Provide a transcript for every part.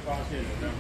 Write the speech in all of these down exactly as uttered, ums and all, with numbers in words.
发现的这样。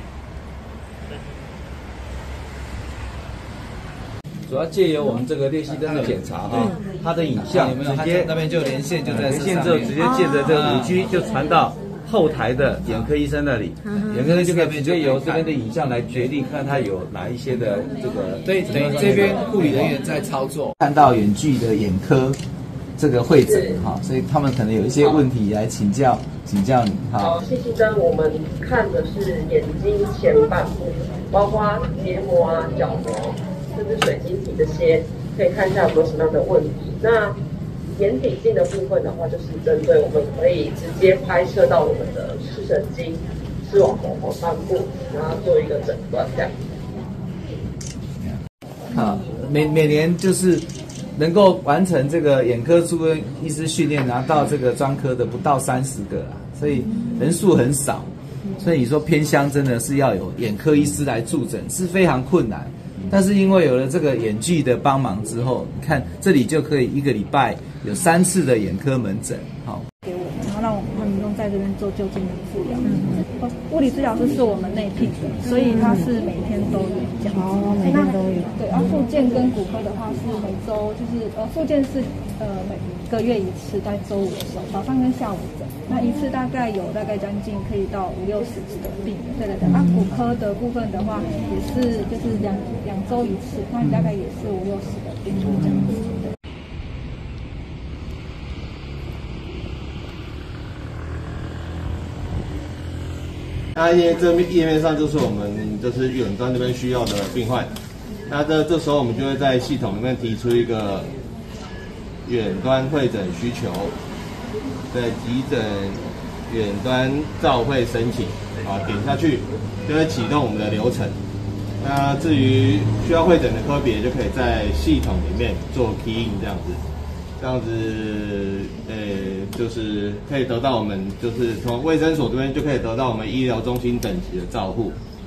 主要借由我们这个裂隙灯的检查哈，它的影像直接那边就连线就在连线之后，直接借着这个五 G 就传到后台的眼科医生那里，眼科医生就可以直接由这边的影像来决定看他有哪一些的这个。 对，等于这边护理人员在操作， 看到远距的眼科这个会诊哈，所以他们可能有一些问题来请教请教你哈。 好，细细针我们看的是眼睛前半部，包括结膜啊、角膜，甚至水晶体这些，可以看一下有没有什么样的问题。那眼底镜的部分的话，就是针对我们可以直接拍摄到我们的视神经、视网膜后半部，然后做一个诊断这样。 好，每每年就是能够完成这个眼科住院医师训练，拿到这个专科的不到三十个啦，所以人数很少。所以你说偏乡真的是要有眼科医师来助诊是非常困难。但是因为有了这个眼距的帮忙之后，你看这里就可以一个礼拜有三次的眼科门诊，好。 给我们，然后让我们民众在这边做就近的治疗。嗯，物理治疗师是我们内聘的，所以他是每天都有这样。哦，每天都有。对，然后复健跟骨科的话是每周，就是呃复健是呃每个月一次，在周五的时候，早上跟下午诊。那一次大概有大概将近可以到五六十次的病人。对对对。啊，骨科的部分的话也是就是两两周一次，那大概也是五六十的病人这样子。对。 那因为这页面上就是我们就是远端这边需要的病患，那这这时候我们就会在系统里面提出一个远端会诊需求的急诊远端照会申请，啊，点下去就会启动我们的流程。那至于需要会诊的科别，就可以在系统里面做 key in 这样子。这样子，呃，就是可以得到我们，就是从卫生所这边就可以得到我们医疗中心等级的照护。